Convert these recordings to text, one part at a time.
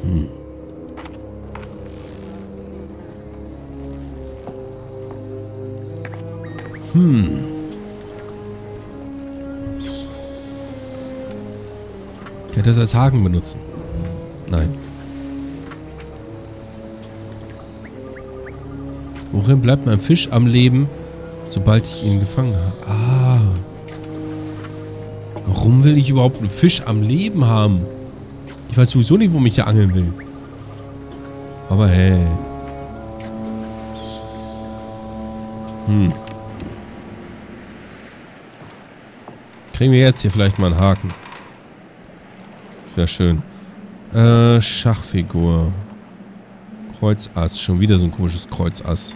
Ich hätte das als Haken benutzen. Nein. Worin bleibt mein Fisch am Leben, sobald ich ihn gefangen habe? Ah. Warum will ich überhaupt einen Fisch am Leben haben? Ich weiß sowieso nicht, wo ich hier angeln will. Aber hey. Kriegen wir jetzt hier vielleicht mal einen Haken? Wäre schön. Schachfigur. Kreuzass. Schon wieder so ein komisches Kreuzass.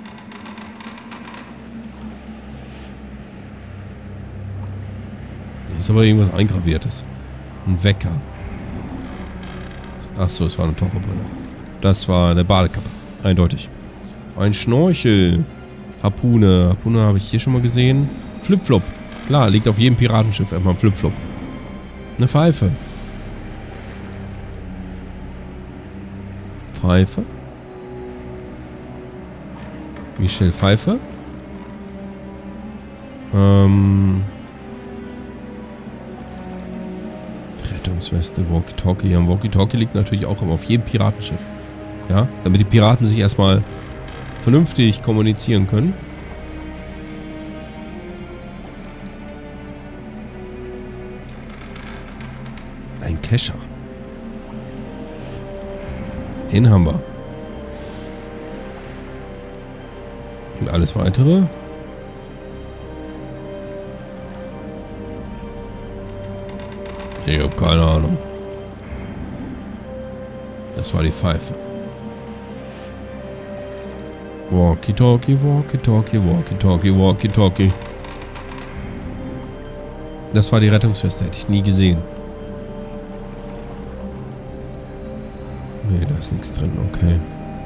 Hier ist aber irgendwas Eingraviertes. Ein Wecker. Ach so, es war eine Taucherbrille. Das war eine Badekappe. Eindeutig. Ein Schnorchel. Harpune. Harpune habe ich hier schon mal gesehen. Flipflop. Klar, liegt auf jedem Piratenschiff erstmal ein Flipflop. Eine Pfeife. Pfeife. Michelle Pfeife. Rettungsweste, Walkie-Talkie. Ja, ein Walkie-Talkie liegt natürlich auch auf jedem Piratenschiff. Ja, damit die Piraten sich erstmal vernünftig kommunizieren können. Ein Kescher. Den haben wir. Und alles weitere. Ich habe keine Ahnung. Das war die Pfeife. Walkie-Talkie, Walkie-Talkie, Walkie-Talkie, Walkie-Talkie. Das war die Rettungsweste, hätte ich nie gesehen. Nee, da ist nichts drin, okay.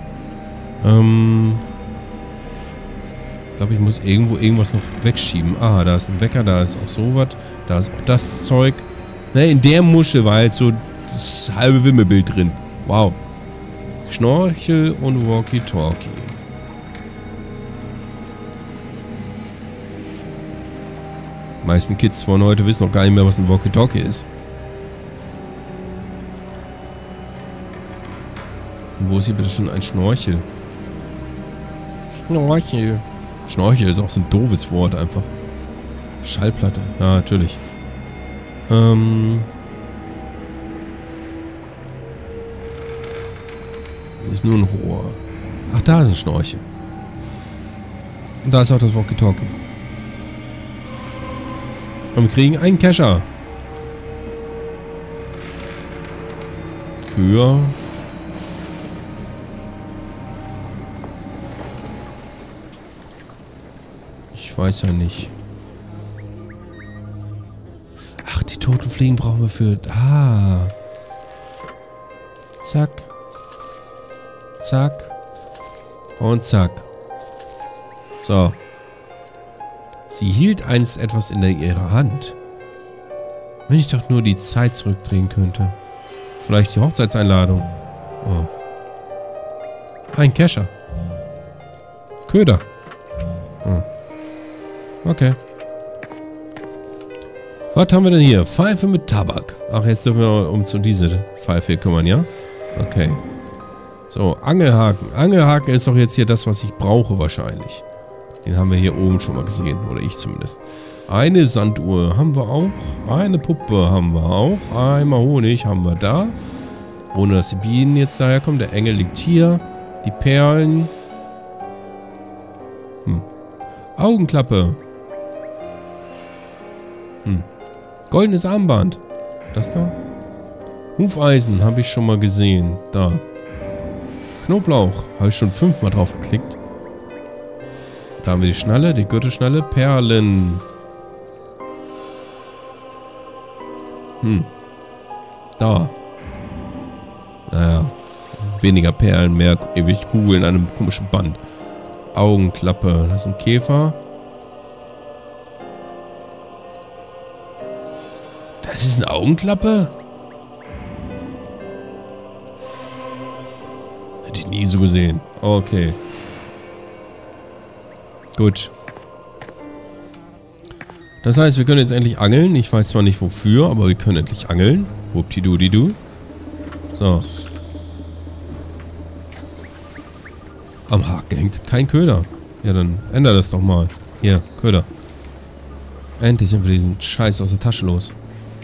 Ich glaube, ich muss irgendwas noch wegschieben. Ah, da ist ein Wecker, da ist auch sowas. Da ist auch das Zeug. Ne, in der Muschel war jetzt so das halbe Wimmelbild drin. Wow. Schnorchel und Walkie-Talkie. Die meisten Kids von heute wissen noch gar nicht mehr, was ein Walkie-Talkie ist. Und wo ist hier bitte schon ein Schnorchel? Schnorchel. Schnorchel ist auch so ein doofes Wort einfach. Schallplatte. Ja, natürlich. Hier ist nur ein Rohr. Ach, da ist ein Schnorchel. Und da ist auch das Walkie-Talkie. Und wir kriegen einen Kescher. Für... Ich weiß ja nicht. Ach, die toten Fliegen brauchen wir für... Ah. Zack. Zack. Und zack. So. Sie hielt einst etwas in ihrer Hand. Wenn ich doch nur die Zeit zurückdrehen könnte. Vielleicht die Hochzeitseinladung. Oh. Ein Kescher. Köder. Oh. Okay. Was haben wir denn hier? Pfeife mit Tabak. Ach, jetzt dürfen wir uns um diese Pfeife hier kümmern, ja? Okay. So, Angelhaken. Angelhaken ist doch jetzt hier das, was ich brauche wahrscheinlich. Den haben wir hier oben schon mal gesehen. Oder ich zumindest. Eine Sanduhr haben wir auch. Eine Puppe haben wir auch. Einmal Honig haben wir da. Ohne dass die Bienen jetzt daherkommen. Der Engel liegt hier. Die Perlen. Augenklappe. Goldenes Armband. Das da? Hufeisen habe ich schon mal gesehen. Da. Knoblauch. Habe ich schon 5-mal drauf geklickt. Da haben wir die Schnalle, die Gürtelschnalle. Perlen. Da. Naja. Weniger Perlen, mehr ewig Kugeln an einem komischen Band. Augenklappe. Das ist ein Käfer. Das ist eine Augenklappe? Hätte ich nie so gesehen. Okay. Gut. Das heißt, wir können jetzt endlich angeln. Ich weiß zwar nicht wofür, aber wir können endlich angeln. Whoopty-doo-di-doo. So. Am Haken hängt kein Köder. Ja, dann ändere das doch mal. Hier, Köder. Endlich sind wir diesen Scheiß aus der Tasche los.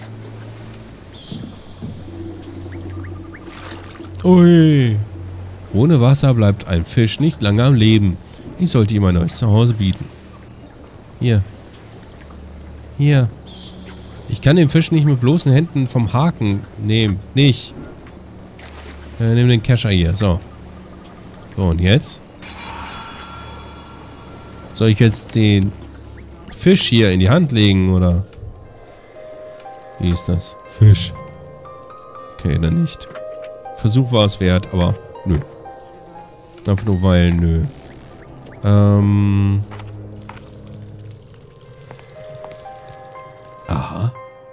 Ui. Ohne Wasser bleibt ein Fisch nicht lange am Leben. Ich sollte ihm ein neues Zuhause bieten. Hier. Hier. Ich kann den Fisch nicht mit bloßen Händen vom Haken nehmen. Nicht. Nimm den Kescher hier. So. So, und jetzt? Soll ich jetzt den Fisch hier in die Hand legen, oder? Wie ist das? Fisch. Okay, dann nicht. Versuch war es wert, aber nö. Einfach nur weil, nö. Aha.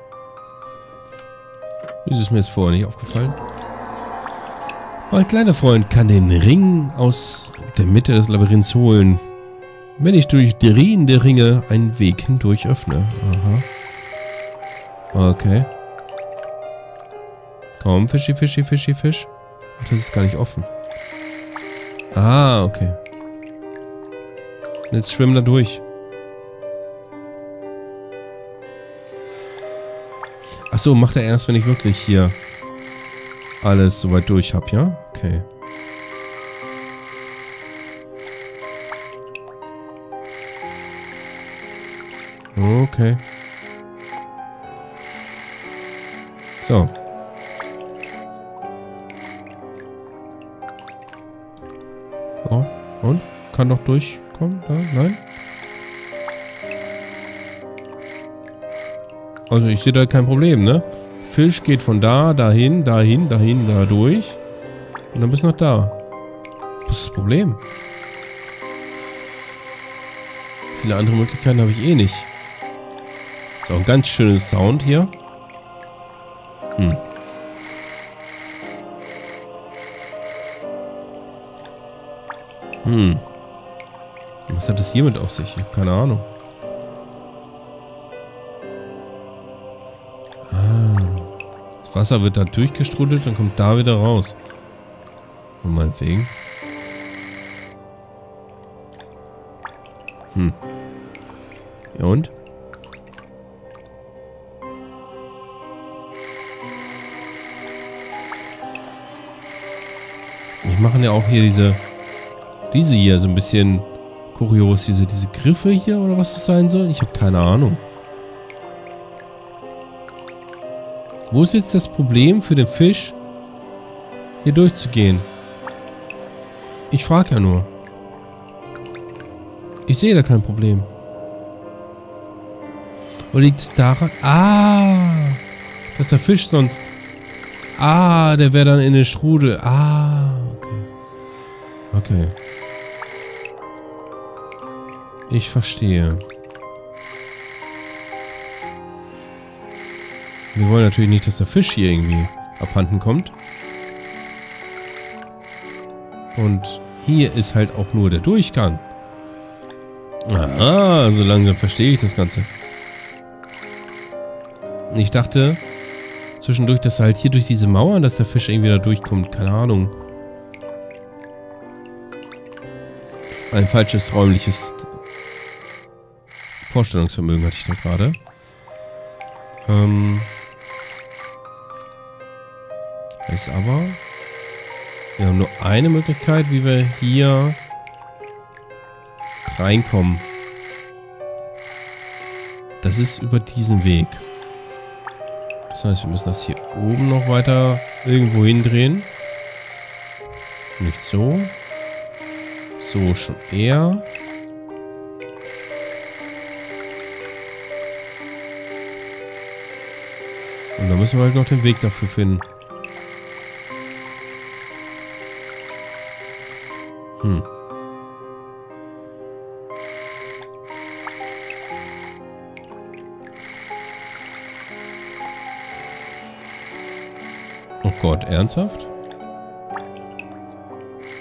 Ist es mir jetzt vorher nicht aufgefallen? Mein kleiner Freund kann den Ring aus der Mitte des Labyrinths holen, wenn ich durch drehende Ringe einen Weg hindurch öffne. Aha. Okay. Komm, Fischi, Fischi, Fischi, Fisch. Ach, das ist gar nicht offen. Ah, okay. Jetzt schwimmen da durch. Achso, macht er erst, wenn ich wirklich hier alles soweit durch habe, ja? Okay. Okay. So. Oh, und? Kann doch durchkommen? Da? Nein? Also ich sehe da kein Problem, ne? Fisch geht von da, dahin, dahin, dahin, da durch. Und dann bis nach da. Was ist das Problem? Viele andere Möglichkeiten habe ich eh nicht. So, ein ganz schönes Sound hier. Was hat das hiermit auf sich? Keine Ahnung. Das Wasser wird da durchgestrudelt und kommt da wieder raus. Und meinetwegen. Ja und? Wir machen ja auch hier diese hier so ein bisschen kurios. Diese Griffe hier oder was das sein soll? Ich habe keine Ahnung. Wo ist jetzt das Problem für den Fisch, hier durchzugehen? Ich frage ja nur. Ich sehe da kein Problem. Oder liegt es daran? Ah! Dass der Fisch sonst... Ah, der wäre dann in den Strudel. Ah, okay. Okay. Ich verstehe. Wir wollen natürlich nicht, dass der Fisch hier irgendwie abhanden kommt. Und hier ist halt auch nur der Durchgang. Aha, so langsam verstehe ich das Ganze. Ich dachte zwischendurch, dass halt hier durch diese Mauern, dass der Fisch irgendwie da durchkommt. Keine Ahnung. Ein falsches räumliches Vorstellungsvermögen hatte ich da gerade. Ist aber... Wir haben nur eine Möglichkeit, wie wir hier reinkommen. Das ist über diesen Weg. Das heißt, wir müssen das hier oben noch weiter irgendwo hindrehen. Nicht so. So schon eher. Und da müssen wir halt noch den Weg dafür finden. Oh Gott, ernsthaft?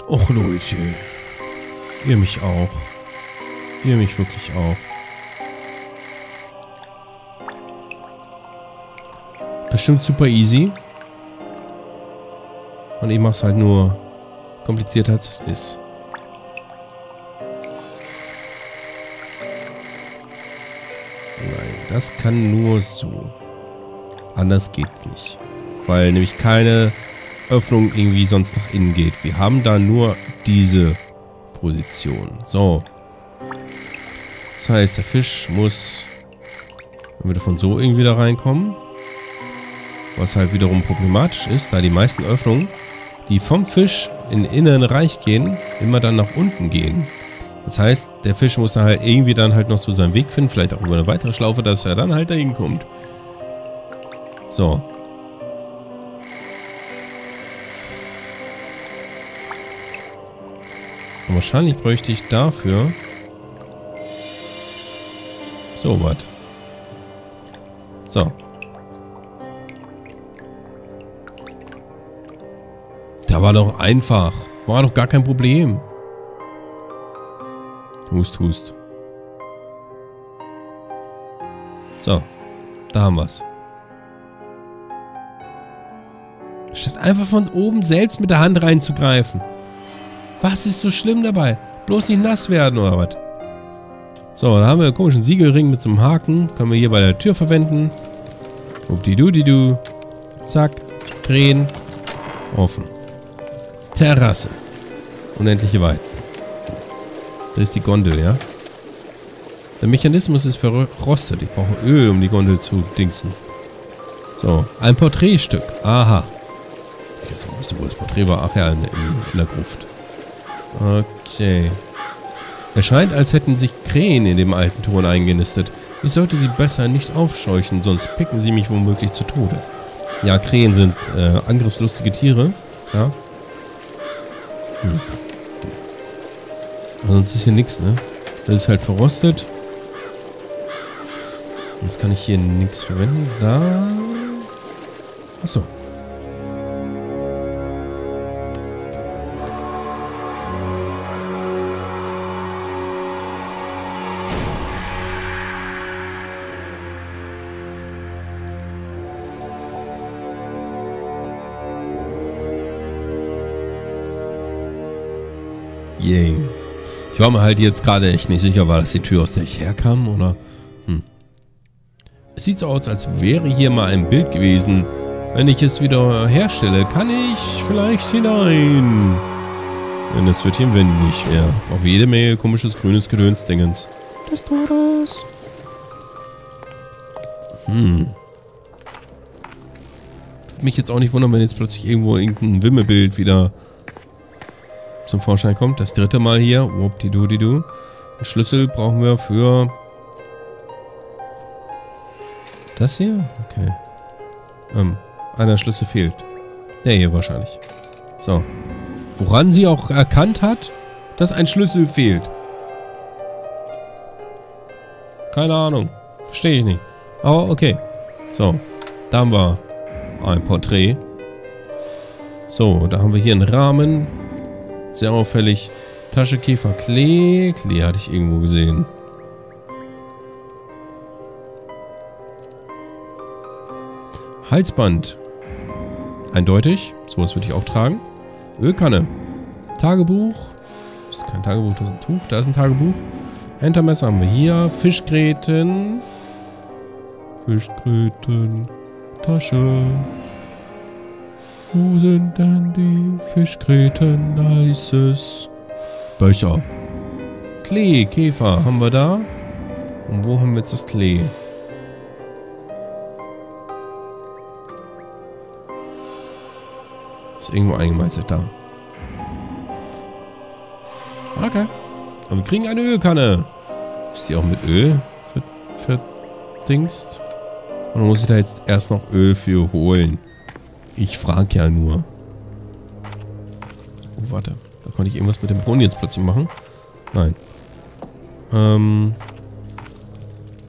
Och Leute. Ihr mich auch. Ihr mich wirklich auch. Bestimmt super easy. Und ich mach's halt nur komplizierter als es ist. Nein, das kann nur so. Anders geht's nicht. Weil nämlich keine Öffnung irgendwie sonst nach innen geht. Wir haben da nur diese Position. So. Das heißt, der Fisch muss, wenn wir davon so irgendwie da reinkommen, was halt wiederum problematisch ist, da die meisten Öffnungen, die vom Fisch in den inneren Reich gehen, immer dann nach unten gehen. Das heißt, der Fisch muss dann halt irgendwie dann halt noch so seinen Weg finden, vielleicht auch über eine weitere Schlaufe, dass er dann halt dahin kommt. So. Und wahrscheinlich bräuchte ich dafür so was. So. Da war doch einfach. War doch gar kein Problem. Hust, hust. So. Da haben wir's. Statt einfach von oben selbst mit der Hand reinzugreifen. Was ist so schlimm dabei? Bloß nicht nass werden oder was? So, da haben wir einen komischen Siegelring mit so einem Haken. Können wir hier bei der Tür verwenden. Updidu-didu. Zack. Drehen. Offen. Terrasse. Unendliche Weite. Das ist die Gondel, ja? Der Mechanismus ist verrostet. Ich brauche Öl, um die Gondel zu dingsen. So, ein Porträtstück. Aha. Ich weiß nicht, wo das Porträt war. Ach ja, in der Gruft. Okay. Es scheint, als hätten sich Krähen in dem alten Turm eingenistet. Ich sollte sie besser nicht aufscheuchen, sonst picken sie mich womöglich zu Tode. Ja, Krähen sind angriffslustige Tiere. Ja. Sonst ist hier nichts, ne? Das ist halt verrostet. Jetzt kann ich hier nichts verwenden. Da. Achso. Yay. Ich war mir halt jetzt gerade echt nicht sicher, war das die Tür, aus der ich herkam, oder? Es sieht so aus, als wäre hier mal ein Bild gewesen. Wenn ich es wieder herstelle, kann ich vielleicht hinein. Denn es wird hier wendig. Ja, auch jede Menge komisches grünes Gedöns-Dingens. Des Todes. Würde mich jetzt auch nicht wundern, wenn jetzt plötzlich irgendwo irgendein Wimmelbild wieder zum Vorschein kommt. Das dritte Mal hier. Whoop-di-doo-di-doo. Den Schlüssel brauchen wir für das hier? Okay. Einer Schlüssel fehlt. Der hier wahrscheinlich. So. Woran sie auch erkannt hat, dass ein Schlüssel fehlt. Keine Ahnung. Verstehe ich nicht. Aber okay. So. Da haben wir ein Porträt. So, da haben wir hier einen Rahmen. Sehr auffällig. Taschenkäfer Klee. Klee hatte ich irgendwo gesehen. Halsband. Eindeutig. Sowas würde ich auch tragen. Ölkanne. Tagebuch. Das ist kein Tagebuch, das ist ein Tuch. Da ist ein Tagebuch. Entermesser haben wir hier. Fischgräten. Fischgräten. Tasche. Wo sind denn die Fischgräten? Da ist es. Becher. Klee, Käfer haben wir da. Und wo haben wir jetzt das Klee? Ist irgendwo eingemeißelt da. Okay. Und wir kriegen eine Ölkanne. Ist die auch mit Öl verdingst? Oder muss ich da jetzt erst noch Öl für holen? Ich frage ja nur. Oh, warte. Da konnte ich irgendwas mit dem Brunnen jetzt plötzlich machen. Nein.